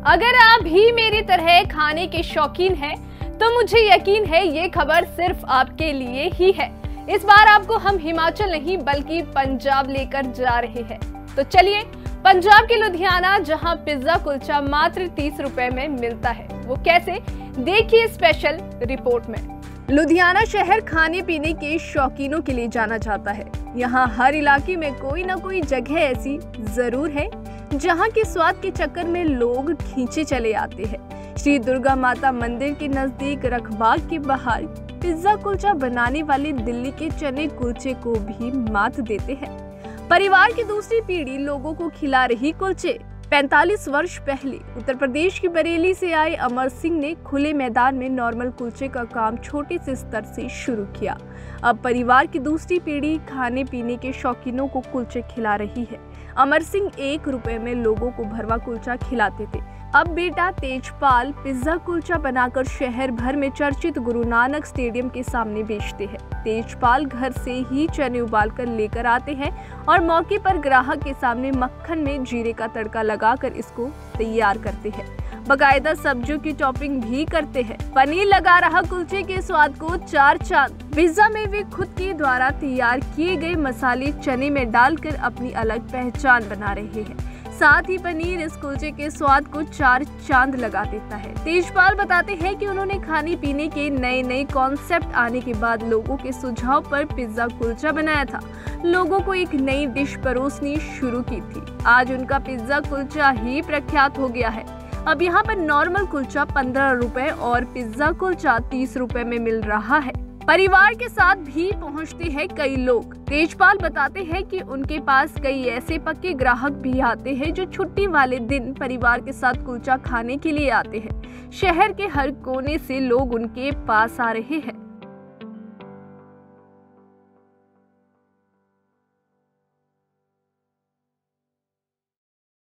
अगर आप भी मेरी तरह खाने के शौकीन हैं, तो मुझे यकीन है ये खबर सिर्फ आपके लिए ही है। इस बार आपको हम हिमाचल नहीं बल्कि पंजाब लेकर जा रहे हैं। तो चलिए, पंजाब के लुधियाना, जहां पिज्जा कुलचा मात्र 30 रुपए में मिलता है, वो कैसे, देखिए स्पेशल रिपोर्ट में। लुधियाना शहर खाने पीने के शौकीनों के लिए जाना जाता है। यहाँ हर इलाके में कोई ना कोई जगह ऐसी जरूर है जहाँ के स्वाद के चक्कर में लोग खींचे चले आते हैं। श्री दुर्गा माता मंदिर के नजदीक रखबाग के बाहर पिज्जा कुलचा बनाने वाले दिल्ली के चने कुलचे को भी मात देते हैं। परिवार की दूसरी पीढ़ी लोगों को खिला रही कुलचे। 45 वर्ष पहले उत्तर प्रदेश की बरेली से आए अमर सिंह ने खुले मैदान में नॉर्मल कुलचे का काम छोटे से स्तर से शुरू किया। अब परिवार की दूसरी पीढ़ी खाने पीने के शौकीनों को कुलचे खिला रही है। अमर सिंह 1 रुपए में लोगों को भरवा कुलचा खिलाते थे। अब बेटा तेजपाल पिज्जा कुलचा बनाकर शहर भर में चर्चित गुरु नानक स्टेडियम के सामने बेचते हैं। तेजपाल घर से ही चने उबाल कर लेकर आते हैं और मौके पर ग्राहक के सामने मक्खन में जीरे का तड़का लगाकर इसको तैयार करते हैं। बकायदा सब्जियों की टॉपिंग भी करते हैं। पनीर लगा रहा कुलचे के स्वाद को 4 चांद। पिज्जा में वे खुद के द्वारा तैयार किए गए मसाले चने में डालकर अपनी अलग पहचान बना रहे हैं। साथ ही पनीर इस कुलचे के स्वाद को 4 चांद लगा देता है। तेजपाल बताते हैं कि उन्होंने खाने पीने के नए कॉन्सेप्ट आने के बाद लोगों के सुझाव पर पिज्जा कुलचा बनाया था। लोगों को एक नई डिश परोसनी शुरू की थी। आज उनका पिज्जा कुलचा ही प्रख्यात हो गया है। अब यहाँ पर नॉर्मल कुलचा 15 रुपए और पिज्जा कुलचा 30 रुपए में मिल रहा है। परिवार के साथ भी पहुंचते हैं कई लोग। तेजपाल बताते हैं कि उनके पास कई ऐसे पक्के ग्राहक भी आते हैं जो छुट्टी वाले दिन परिवार के साथ कुलचा खाने के लिए आते हैं। शहर के हर कोने से लोग उनके पास आ रहे हैं।